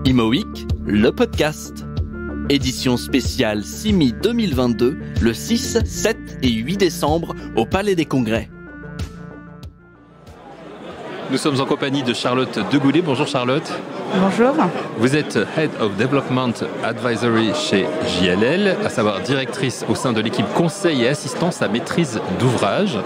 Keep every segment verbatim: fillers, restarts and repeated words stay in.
Imo Week, le podcast. Édition spéciale C I M I deux mille vingt-deux, le six, sept et huit décembre au Palais des Congrès. Nous sommes en compagnie de Charlotte Degoulet. Bonjour Charlotte. Bonjour. Vous êtes Head of Development Advisory chez J L L, à savoir directrice au sein de l'équipe conseil et assistance à maîtrise d'ouvrage.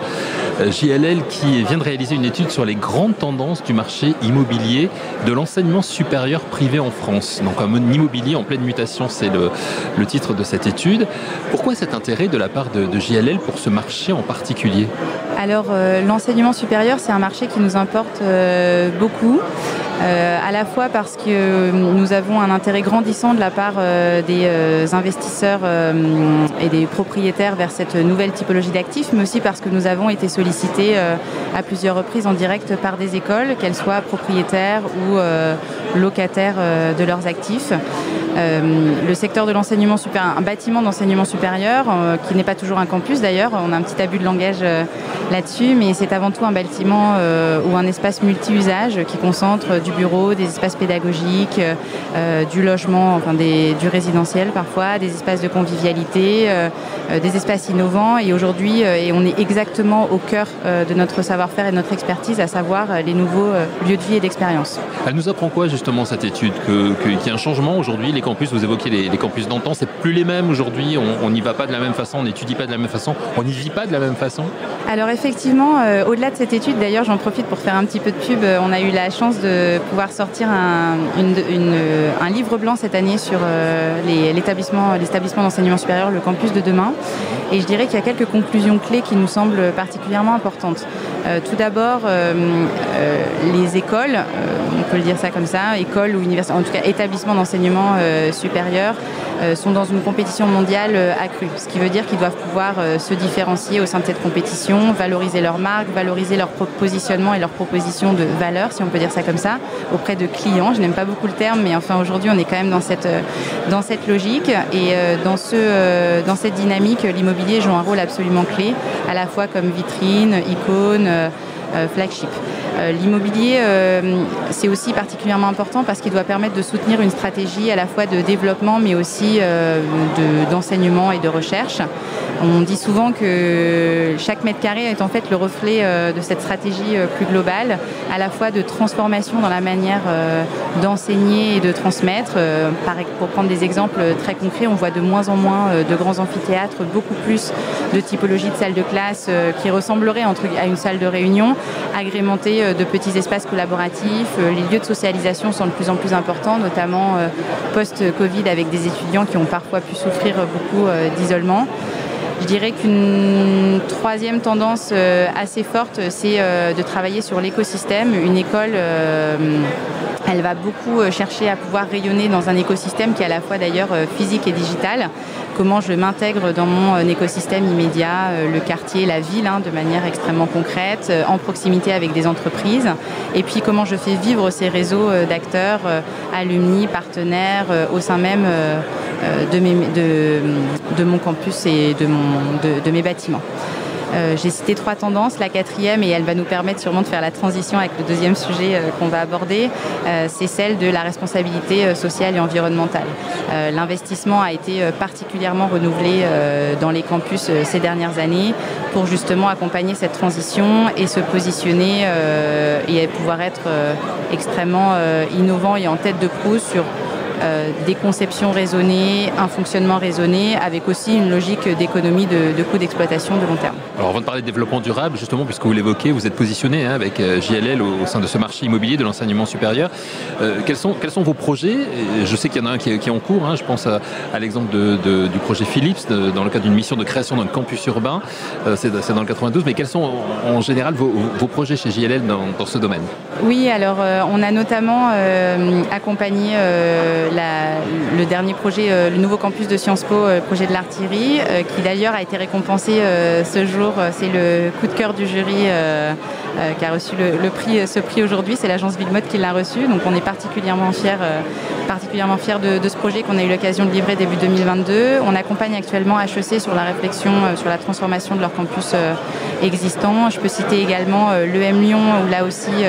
J L L qui vient de réaliser une étude sur les grandes tendances du marché immobilier de l'enseignement supérieur privé en France. Donc un immobilier en pleine mutation, c'est le, le titre de cette étude. Pourquoi cet intérêt de la part de, de J L L pour ce marché en particulier ? Alors euh, l'enseignement supérieur, c'est un marché qui nous importe euh, beaucoup. Euh, à la fois parce que nous avons un intérêt grandissant de la part euh, des euh, investisseurs euh, et des propriétaires vers cette nouvelle typologie d'actifs, mais aussi parce que nous avons été sollicités euh, à plusieurs reprises en direct par des écoles, qu'elles soient propriétaires ou euh, locataires euh, de leurs actifs. Euh, le secteur de l'enseignement supérieur, un bâtiment d'enseignement supérieur, euh, qui n'est pas toujours un campus d'ailleurs, on a un petit abus de langage euh, là-dessus, mais c'est avant tout un bâtiment euh, ou un espace multi-usage qui concentre du bureau, des espaces pédagogiques, euh, du logement, enfin des, du résidentiel parfois, des espaces de convivialité, euh, des espaces innovants. Et aujourd'hui, euh, et on est exactement au cœur euh, de notre savoir-faire et de notre expertise, à savoir euh, les nouveaux euh, lieux de vie et d'expérience. Elle nous apprend quoi justement cette étude que, que, qu'il y a un changement aujourd'hui? Les campus, vous évoquez les, les campus d'antan, c'est plus les mêmes aujourd'hui, on n'y va pas de la même façon, on n'étudie pas de la même façon, on n'y vit pas de la même façon? Alors effectivement, euh, au-delà de cette étude, d'ailleurs j'en profite pour faire un petit peu de pub, on a eu la chance de pouvoir sortir un, une, une, un livre blanc cette année sur euh, les, l'établissement, l'établissement d'enseignement supérieur, le campus de demain. Et je dirais qu'il y a quelques conclusions clés qui nous semblent particulièrement importantes. Euh, tout d'abord, euh, euh, les écoles, euh, on peut le dire ça comme ça, écoles ou universités, en tout cas établissements d'enseignement euh, supérieur, euh, sont dans une compétition mondiale euh, accrue. Ce qui veut dire qu'ils doivent pouvoir euh, se différencier au sein de cette compétition, valoriser leur marque, valoriser leur positionnement et leur proposition de valeur, si on peut dire ça comme ça, auprès de clients. Je n'aime pas beaucoup le terme, mais enfin aujourd'hui on est quand même dans cette, dans cette logique et euh, dans, ce, euh, dans cette dynamique, l'immobilier joue un rôle absolument clé, à la fois comme vitrine, icône, euh, euh, flagship. Euh, l'immobilier, euh, c'est aussi particulièrement important parce qu'il doit permettre de soutenir une stratégie à la fois de développement, mais aussi euh, de, d'enseignement et de recherche. On dit souvent que chaque mètre carré est en fait le reflet euh, de cette stratégie euh, plus globale, à la fois de transformation dans la manière euh, d'enseigner et de transmettre. Euh, par, pour prendre des exemples très concrets, on voit de moins en moins euh, de grands amphithéâtres, beaucoup plus de typologies de salles de classe euh, qui ressembleraient entre, à une salle de réunion, agrémentées euh, de petits espaces collaboratifs. Euh, les lieux de socialisation sont de plus en plus importants, notamment euh, post-Covid avec des étudiants qui ont parfois pu souffrir beaucoup euh, d'isolement. Je dirais qu'une troisième tendance euh, assez forte, c'est euh, de travailler sur l'écosystème. Une école, euh, elle va beaucoup chercher à pouvoir rayonner dans un écosystème qui est à la fois d'ailleurs euh, physique et digital. Comment je m'intègre dans mon euh, écosystème immédiat, euh, le quartier, la ville, hein, de manière extrêmement concrète, euh, en proximité avec des entreprises. Et puis comment je fais vivre ces réseaux euh, d'acteurs, euh, alumni, partenaires, euh, au sein même euh, de, mes, de, de mon campus et de, mon, de, de mes bâtiments. Euh, j'ai cité trois tendances, la quatrième, et elle va nous permettre sûrement de faire la transition avec le deuxième sujet euh, qu'on va aborder, euh, c'est celle de la responsabilité euh, sociale et environnementale. Euh, l'investissement a été euh, particulièrement renouvelé euh, dans les campus euh, ces dernières années pour justement accompagner cette transition et se positionner euh, et pouvoir être euh, extrêmement euh, innovant et en tête de proue sur Euh, des conceptions raisonnées, un fonctionnement raisonné, avec aussi une logique d'économie de, de coûts d'exploitation de long terme. Alors avant de parler de développement durable, justement, puisque vous l'évoquez, vous êtes positionné hein, avec J L L au, au sein de ce marché immobilier de l'enseignement supérieur. Euh, quels sont, quels sont vos projets? Je sais qu'il y en a un qui est, qui est en cours, hein, je pense à, à l'exemple de, de, du projet Philips, de, dans le cadre d'une mission de création d'un campus urbain, euh, c'est, c'est dans le quatre-vingt-douze, mais quels sont en, en général vos, vos projets chez J L L dans, dans ce domaine? Oui, alors euh, on a notamment euh, accompagné euh, la, le dernier projet, euh, le nouveau campus de Sciences Po, euh, projet de l'artillerie, euh, qui d'ailleurs a été récompensé euh, ce jour. C'est le coup de cœur du jury euh, euh, qui a reçu le, le prix, ce prix aujourd'hui. C'est l'agence Villemotte qui l'a reçu. Donc on est particulièrement fiers, euh, particulièrement fiers de, de ce projet qu'on a eu l'occasion de livrer début deux mille vingt-deux. On accompagne actuellement H E C sur la réflexion euh, sur la transformation de leur campus euh, existant. Je peux citer également euh, l'E M Lyon, où là aussi euh,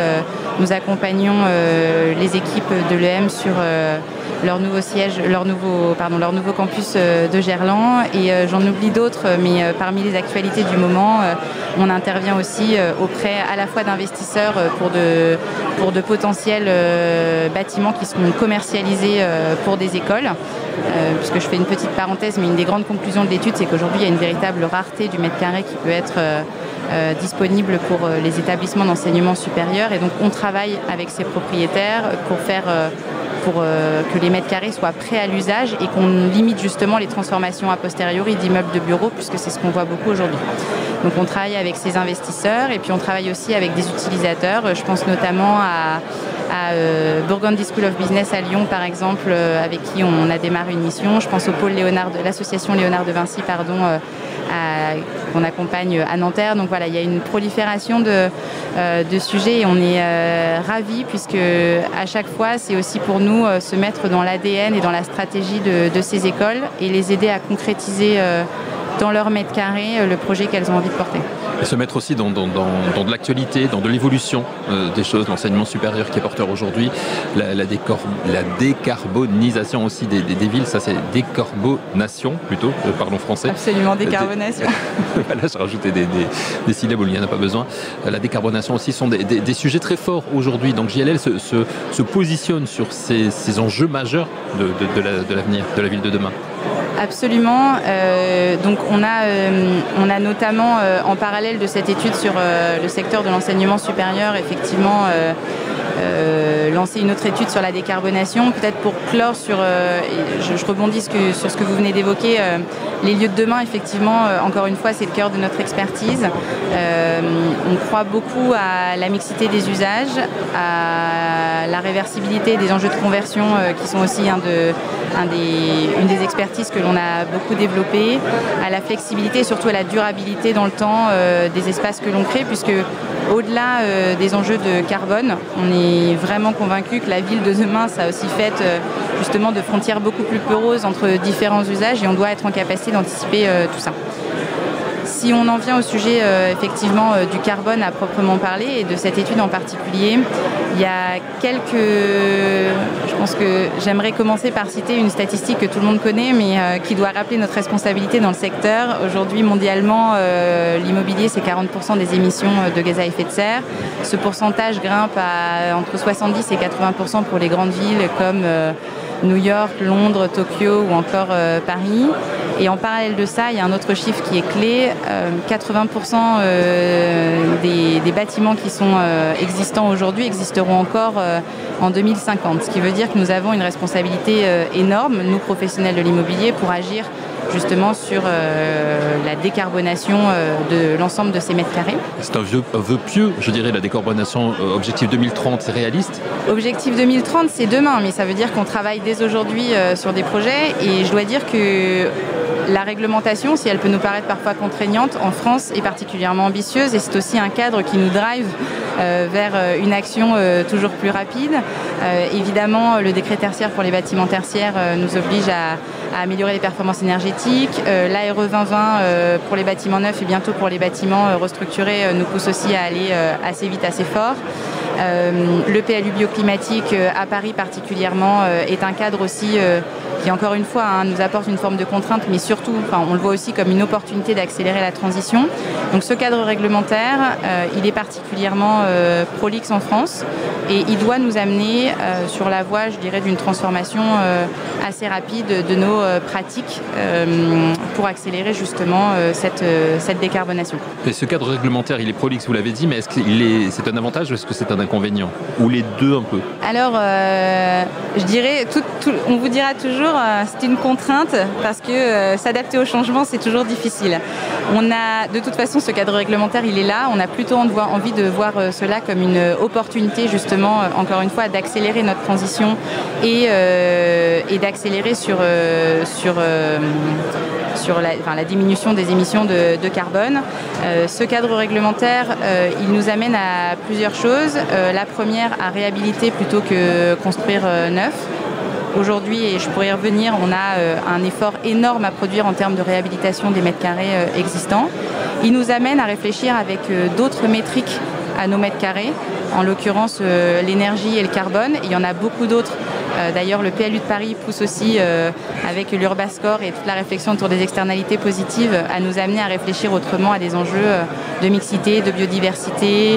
Nous accompagnons euh, les équipes de l'E M sur euh, leur nouveau siège, leur nouveau, pardon, leur nouveau campus euh, de Gerland. Et euh, j'en oublie d'autres, mais euh, parmi les actualités du moment, euh, on intervient aussi euh, auprès à la fois d'investisseurs euh, pour, de, pour de potentiels euh, bâtiments qui seront commercialisés euh, pour des écoles. Euh, puisque je fais une petite parenthèse, mais une des grandes conclusions de l'étude, c'est qu'aujourd'hui, il y a une véritable rareté du mètre carré qui peut être euh, euh, disponible pour euh, les établissements d'enseignement supérieur. Et donc, on travaille avec ces propriétaires pour faire... Euh, pour euh, que les mètres carrés soient prêts à l'usage et qu'on limite justement les transformations a posteriori d'immeubles de bureaux, puisque c'est ce qu'on voit beaucoup aujourd'hui. Donc on travaille avec ces investisseurs et puis on travaille aussi avec des utilisateurs. Je pense notamment à, à euh, Burgundy School of Business à Lyon, par exemple, euh, avec qui on a démarré une mission. Je pense au pôle Léonard de l'association Léonard de Vinci, pardon, euh, qu'on accompagne à Nanterre. Donc voilà, il y a une prolifération de, euh, de sujets et on est euh, ravis, puisque à chaque fois, c'est aussi pour nous euh, se mettre dans l'A D N et dans la stratégie de, de ces écoles et les aider à concrétiser euh, dans leur mètre carré euh, le projet qu'elles ont envie de porter. Et se mettre aussi dans, dans, dans, dans de l'actualité, dans de l'évolution euh, des choses, l'enseignement supérieur qui est porteur aujourd'hui, la, la, décor, la décarbonisation aussi des, des, des villes, ça c'est décarbonation plutôt, euh, parlons français. Absolument, décarbonation. Voilà, j'ai rajouté des, des, des syllabes où il n'y en a pas besoin. La décarbonation aussi sont des, des, des sujets très forts aujourd'hui. Donc J L L se, se, se positionne sur ces, ces enjeux majeurs de, de, de, la, de l'avenir, de la ville de demain. Absolument. Euh, donc on a, euh, on a notamment euh, en parallèle de cette étude sur euh, le secteur de l'enseignement supérieur, effectivement euh, euh, lancé une autre étude sur la décarbonation. Peut-être pour clore sur, euh, je, je rebondis ce que, sur ce que vous venez d'évoquer, euh, les lieux de demain, effectivement, euh, encore une fois, c'est le cœur de notre expertise. Euh, on croit beaucoup à la mixité des usages, à la réversibilité des enjeux de conversion euh, qui sont aussi un de, un des, une des expertises que l'on a beaucoup développées, à la flexibilité et surtout à la durabilité dans le temps euh, des espaces que l'on crée, puisque au-delà euh, des enjeux de carbone, on est vraiment convaincu que la ville de demain, ça a aussi fait euh, justement de frontières beaucoup plus poreuses entre différents usages et on doit être en capacité d'anticiper euh, tout ça. Si on en vient au sujet euh, effectivement euh, du carbone à proprement parler et de cette étude en particulier, il y a quelques... Je pense que j'aimerais commencer par citer une statistique que tout le monde connaît, mais euh, qui doit rappeler notre responsabilité dans le secteur. Aujourd'hui, mondialement, euh, l'immobilier, c'est quarante pour cent des émissions de gaz à effet de serre. Ce pourcentage grimpe à entre soixante-dix et quatre-vingts pour cent pour les grandes villes comme euh, New York, Londres, Tokyo ou encore euh, Paris. Et en parallèle de ça, il y a un autre chiffre qui est clé. Euh, quatre-vingts pour cent euh, des, des bâtiments qui sont euh, existants aujourd'hui existeront encore euh, en deux mille cinquante. Ce qui veut dire que nous avons une responsabilité euh, énorme, nous professionnels de l'immobilier, pour agir justement sur euh, la décarbonation euh, de l'ensemble de ces mètres carrés. C'est un vœu, un vœu pieux, je dirais, la décarbonation. Euh, objectif deux mille trente, c'est réaliste? Objectif deux mille trente, c'est demain, mais ça veut dire qu'on travaille dès aujourd'hui euh, sur des projets et je dois dire que la réglementation, si elle peut nous paraître parfois contraignante, en France est particulièrement ambitieuse et c'est aussi un cadre qui nous drive euh, vers une action euh, toujours plus rapide. Euh, évidemment, le décret tertiaire pour les bâtiments tertiaires euh, nous oblige à, à améliorer les performances énergétiques. Euh, L'A R E vingt vingt euh, pour les bâtiments neufs et bientôt pour les bâtiments euh, restructurés euh, nous pousse aussi à aller euh, assez vite, assez fort. Euh, le P L U bioclimatique euh, à Paris particulièrement euh, est un cadre aussi euh, qui encore une fois hein, nous apporte une forme de contrainte, mais surtout enfin, on le voit aussi comme une opportunité d'accélérer la transition. Donc ce cadre réglementaire, euh, il est particulièrement euh, prolixe en France et il doit nous amener euh, sur la voie, je dirais, d'une transformation euh, assez rapide de nos euh, pratiques euh, pour accélérer justement euh, cette, euh, cette décarbonation. Et ce cadre réglementaire, il est prolixe, vous l'avez dit, mais est-ce qu'il est, c'est un avantage ou est-ce que c'est un inconvénient? Ou les deux un peu? Alors, euh, je dirais, tout, tout, on vous dira toujours, euh, c'est une contrainte parce que euh, s'adapter au changement, c'est toujours difficile. On a, de toute façon, ce cadre réglementaire, il est là. On a plutôt envie de voir euh, cela comme une opportunité, justement, euh, encore une fois, d'accélérer notre transition et, euh, et d'accélérer sur, euh, sur, euh, sur la, enfin, la diminution des émissions de, de carbone. Euh, ce cadre réglementaire, euh, il nous amène à plusieurs choses. Euh, la première, à réhabiliter plutôt que construire euh, neuf. Aujourd'hui, et je pourrais y revenir, on a euh, un effort énorme à produire en termes de réhabilitation des mètres carrés euh, existants. Il nous amène à réfléchir avec euh, d'autres métriques à nos mètres carrés, en l'occurrence euh, l'énergie et le carbone. Et il y en a beaucoup d'autres. Euh, d'ailleurs, le P L U de Paris pousse aussi, euh, avec l'Urbascore et toute la réflexion autour des externalités positives, à nous amener à réfléchir autrement à des enjeux de mixité, de biodiversité,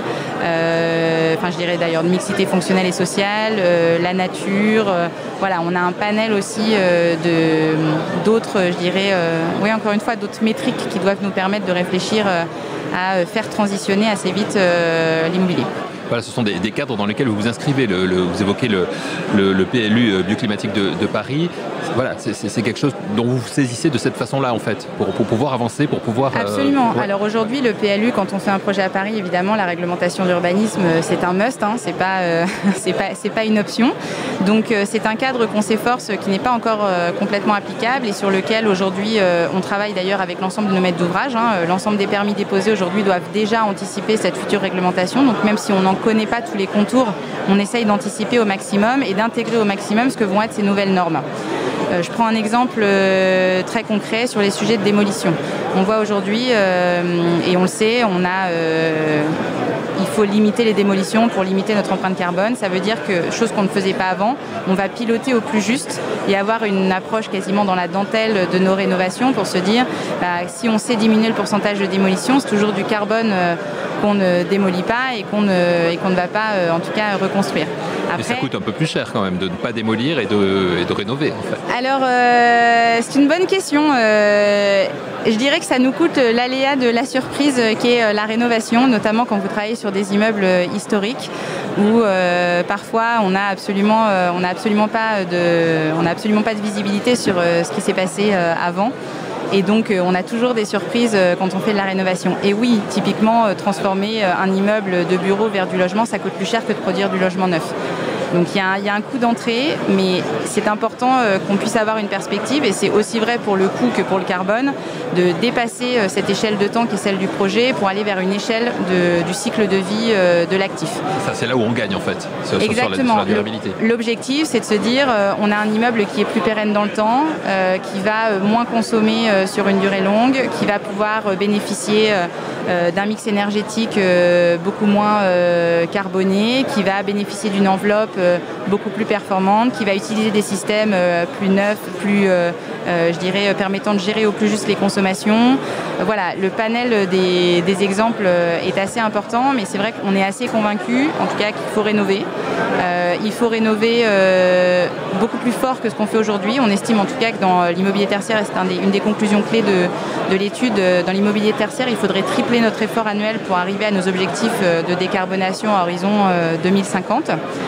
euh, enfin je dirais d'ailleurs de mixité fonctionnelle et sociale, euh, la nature. Euh, voilà, on a un panel aussi euh, de, d'autres, je dirais, euh, oui encore une fois, d'autres métriques qui doivent nous permettre de réfléchir euh, à faire transitionner assez vite euh, l'immobilier. Voilà, ce sont des, des cadres dans lesquels vous vous inscrivez. Le, le, vous évoquez le, le, le P L U bioclimatique de, de Paris. Voilà, c'est, c'est quelque chose dont vous vous saisissez de cette façon-là, en fait, pour, pour pouvoir avancer, pour pouvoir... Absolument. Euh, ouais. Alors aujourd'hui, le P L U, quand on fait un projet à Paris, évidemment, la réglementation d'urbanisme, c'est un must, hein, c'est pas, euh, c'est pas, c'est pas une option. Donc euh, c'est un cadre qu'on s'efforce, qui n'est pas encore euh, complètement applicable et sur lequel aujourd'hui, euh, on travaille d'ailleurs avec l'ensemble de nos maîtres d'ouvrage. Hein. L'ensemble des permis déposés aujourd'hui doivent déjà anticiper cette future réglementation. Donc même si on n'en connaît pas tous les contours, on essaye d'anticiper au maximum et d'intégrer au maximum ce que vont être ces nouvelles normes. Euh, je prends un exemple euh, très concret sur les sujets de démolition. On voit aujourd'hui, euh, et on le sait, on a, euh, il faut limiter les démolitions pour limiter notre empreinte carbone. Ça veut dire que, chose qu'on ne faisait pas avant, on va piloter au plus juste et avoir une approche quasiment dans la dentelle de nos rénovations pour se dire, bah, si on sait diminuer le pourcentage de démolition, c'est toujours du carbone euh, qu'on ne démolit pas et qu'on ne, et qu'on ne va pas, euh, en tout cas, reconstruire. Après, et ça coûte un peu plus cher quand même de ne pas démolir et de, et de rénover en fait. Alors euh, c'est une bonne question. Euh, je dirais que ça nous coûte l'aléa de la surprise qui est la rénovation, notamment quand vous travaillez sur des immeubles historiques où euh, parfois on n'a absolument, euh, on n'a absolument pas de, on n'a absolument pas de visibilité sur euh, ce qui s'est passé euh, avant. Et donc, euh, on a toujours des surprises euh, quand on fait de la rénovation. Et oui, typiquement, euh, transformer euh, un immeuble de bureau vers du logement, ça coûte plus cher que de produire du logement neuf. Donc, il y, y a un coût d'entrée, mais c'est important euh, qu'on puisse avoir une perspective, et c'est aussi vrai pour le coût que pour le carbone, de dépasser euh, cette échelle de temps qui est celle du projet pour aller vers une échelle de, du cycle de vie euh, de l'actif. Ça, c'est là où on gagne, en fait, sur, Exactement. Sur, la, sur la durabilité. L'objectif, c'est de se dire, euh, on a un immeuble qui est plus pérenne dans le temps, euh, qui va euh, moins consommer euh, sur une durée longue, qui va pouvoir euh, bénéficier euh, euh, d'un mix énergétique euh, beaucoup moins euh, carboné, qui va bénéficier d'une enveloppe euh, beaucoup plus performante, qui va utiliser des systèmes euh, plus neufs, plus, euh, euh, je dirais, euh, permettant de gérer au plus juste les consommations. Euh, voilà, le panel des, des exemples euh, est assez important, mais c'est vrai qu'on est assez convaincus, en tout cas, qu'il faut rénover. Euh, il faut rénover euh, beaucoup plus fort que ce qu'on fait aujourd'hui. On estime en tout cas que dans l'immobilier tertiaire, et c'est un des, une des conclusions clés de, de l'étude, dans l'immobilier tertiaire, il faudrait tripler notre effort annuel pour arriver à nos objectifs de décarbonation à horizon deux mille cinquante.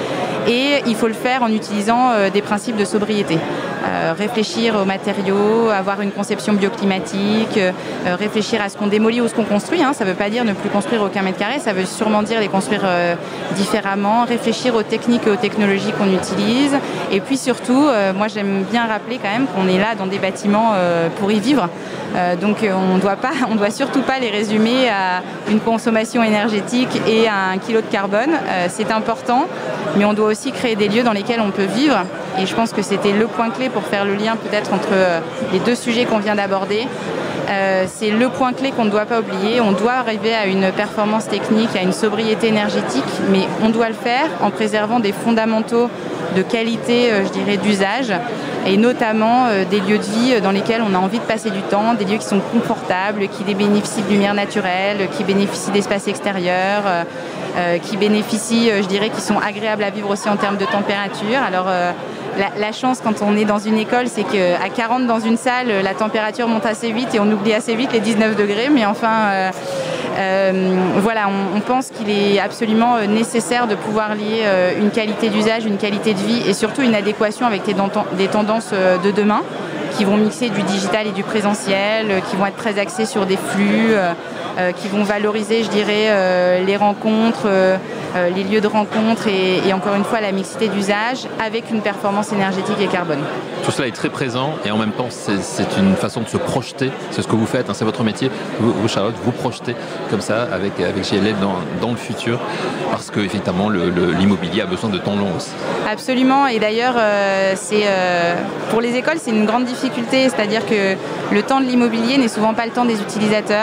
Et il faut le faire en utilisant euh, des principes de sobriété. Euh, réfléchir aux matériaux, avoir une conception bioclimatique, euh, réfléchir à ce qu'on démolit ou ce qu'on construit. Hein. Ça ne veut pas dire ne plus construire aucun mètre carré, ça veut sûrement dire les construire euh, différemment, réfléchir aux techniques et aux technologies qu'on utilise. Et puis surtout, euh, moi j'aime bien rappeler quand même qu'on est là dans des bâtiments euh, pour y vivre. Euh, donc on doit pas, on doit surtout pas les résumer à une consommation énergétique et à un kilo de carbone. Euh, c'est important, mais on doit aussi créer des lieux dans lesquels on peut vivre. Et je pense que c'était le point clé pour faire le lien peut-être entre euh, les deux sujets qu'on vient d'aborder. Euh, c'est le point clé qu'on ne doit pas oublier. On doit arriver à une performance technique, à une sobriété énergétique, mais on doit le faire en préservant des fondamentaux de qualité, euh, je dirais, d'usage, et notamment euh, des lieux de vie dans lesquels on a envie de passer du temps, des lieux qui sont confortables, qui bénéficient de lumière naturelle, qui bénéficient d'espaces extérieurs, euh, euh, qui bénéficient, euh, je dirais, qui sont agréables à vivre aussi en termes de température. Alors, euh, La, la chance quand on est dans une école, c'est qu'à quarante dans une salle, la température monte assez vite et on oublie assez vite les dix-neuf degrés. Mais enfin, euh, euh, voilà, on, on pense qu'il est absolument nécessaire de pouvoir lier euh, une qualité d'usage, une qualité de vie et surtout une adéquation avec des, des tendances de demain qui vont mixer du digital et du présentiel, qui vont être très axés sur des flux, euh, euh, qui vont valoriser, je dirais, euh, les rencontres, euh, euh, les lieux de rencontre et, et encore une fois la mixité d'usage avec une performance énergétique et carbone. Tout cela est très présent et en même temps c'est, c'est une façon de se projeter, c'est ce que vous faites, hein, c'est votre métier, vous, vous Charlotte, vous projetez comme ça avec, avec J L L dans, dans le futur parce que effectivement le, le, l'immobilier a besoin de temps long aussi. Absolument, et d'ailleurs euh, c'est, euh, pour les écoles c'est une grande difficulté, c'est-à-dire que le temps de l'immobilier n'est souvent pas le temps des utilisateurs.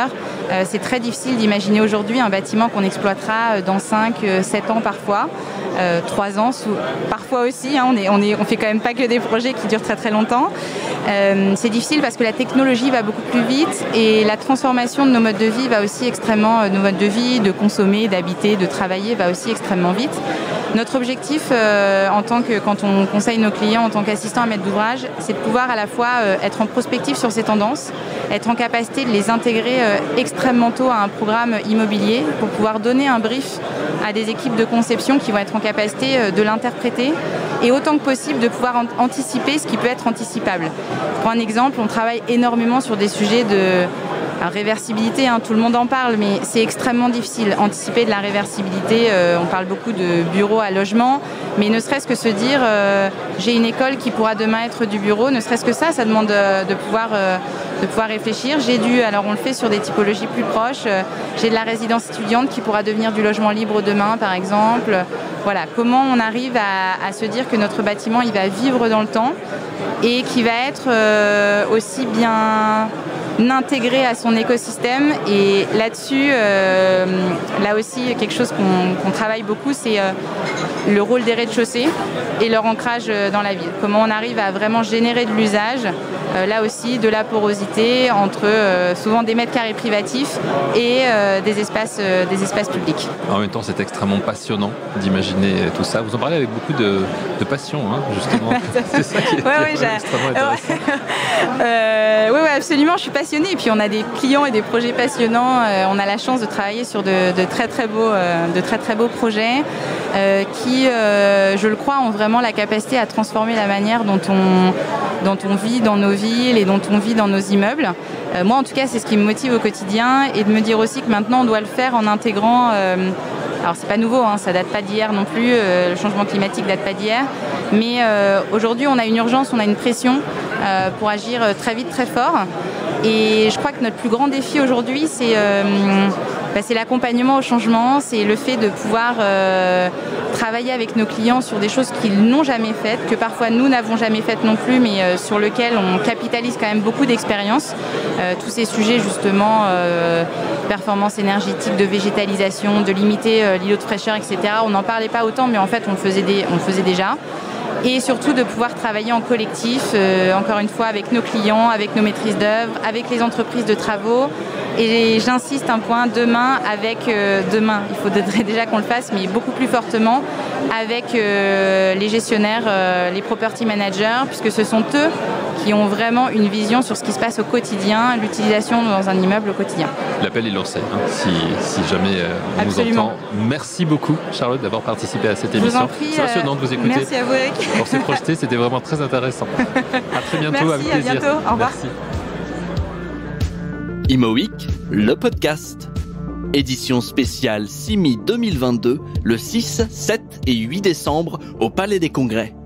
Euh, c'est très difficile d'imaginer aujourd'hui un bâtiment qu'on exploitera dans cinq, sept ans parfois, euh, trois ans sous, parfois aussi. Hein, on est, on est, on fait quand même pas que des projets qui durent très très longtemps. Euh, c'est difficile parce que la technologie va beaucoup plus vite et la transformation de nos modes de vie va aussi extrêmement, euh, nos modes de vie, de consommer, d'habiter, de travailler va aussi extrêmement vite. Notre objectif, euh, en tant que, quand on conseille nos clients en tant qu'assistant à maître d'ouvrage, c'est de pouvoir à la fois euh, être en prospective sur ces tendances, être en capacité de les intégrer euh, extrêmement tôt à un programme immobilier pour pouvoir donner un brief à des équipes de conception qui vont être en capacité euh, de l'interpréter et autant que possible de pouvoir an- anticiper ce qui peut être anticipable. Je prends un exemple, on travaille énormément sur des sujets de la réversibilité, hein, tout le monde en parle, mais c'est extrêmement difficile. Anticiper de la réversibilité, euh, on parle beaucoup de bureau à logement, mais ne serait-ce que se dire euh, j'ai une école qui pourra demain être du bureau, ne serait-ce que ça, ça demande euh, de, pouvoir, euh, de pouvoir réfléchir. J'ai dû, alors on le fait sur des typologies plus proches, euh, j'ai de la résidence étudiante qui pourra devenir du logement libre demain, par exemple. Voilà, comment on arrive à, à se dire que notre bâtiment, il va vivre dans le temps et qui va être euh, aussi bien intégré à son écosystème. Et là-dessus, euh, là aussi, quelque chose qu'on qu'on travaille beaucoup, c'est euh, le rôle des rez-de-chaussée et leur ancrage dans la ville. Comment on arrive à vraiment générer de l'usage, euh, là aussi, de la porosité entre euh, souvent des mètres carrés privatifs et euh, des, espaces, euh, des espaces publics. En même temps, c'est extrêmement passionnant d'imaginer tout ça. Vous en parlez avec beaucoup de, de passion, hein, justement. C'est ça qui est, ouais, ouais, qui est extrêmement intéressant. euh, oui, ouais, absolument. Je suis passionnée. Et puis, on a des clients et des projets passionnants. Euh, on a la chance de travailler sur de, de, très, très beaux, euh, de très, très beaux projets euh, qui, euh, je le crois, ont vraiment la capacité à transformer la manière dont on, dont on vit dans nos villes et dont on vit dans nos immeubles. Euh, moi, en tout cas, c'est ce qui me motive au quotidien et de me dire aussi que maintenant, on doit le faire en intégrant... Euh, alors, c'est pas nouveau, hein, ça date pas d'hier non plus, euh, le changement climatique date pas d'hier. Mais euh, aujourd'hui, on a une urgence, on a une pression euh, pour agir très vite, très fort. Et je crois que notre plus grand défi aujourd'hui, c'est euh, bah, c'est l'accompagnement au changement, c'est le fait de pouvoir euh, travailler avec nos clients sur des choses qu'ils n'ont jamais faites, que parfois nous n'avons jamais faites non plus, mais euh, sur lesquelles on capitalise quand même beaucoup d'expérience. Euh, tous ces sujets justement, euh, performance énergétique, de végétalisation, de limiter euh, l'îlot de fraîcheur, et cetera. On n'en parlait pas autant, mais en fait on le faisait, des, on le faisait déjà. Et surtout de pouvoir travailler en collectif, euh, encore une fois, avec nos clients, avec nos maîtrises d'œuvre, avec les entreprises de travaux. Et j'insiste un point, demain, avec euh, demain, il faudrait déjà qu'on le fasse, mais beaucoup plus fortement, avec euh, les gestionnaires, euh, les property managers, puisque ce sont eux qui ont vraiment une vision sur ce qui se passe au quotidien, l'utilisation dans un immeuble au quotidien. L'appel est lancé, hein, si, si jamais euh, on Absolument. nous entend. Merci beaucoup, Charlotte, d'avoir participé à cette Je vous émission. en prie, C'est passionnant de vous écouter. Merci à vous, Eric. Pour se projeter, c'était vraiment très intéressant. À très bientôt, Merci, avec plaisir. à bientôt. Au revoir. Merci. IMOWeek, le podcast. Édition spéciale S I M I deux mille vingt-deux, le six, sept et huit décembre au Palais des Congrès.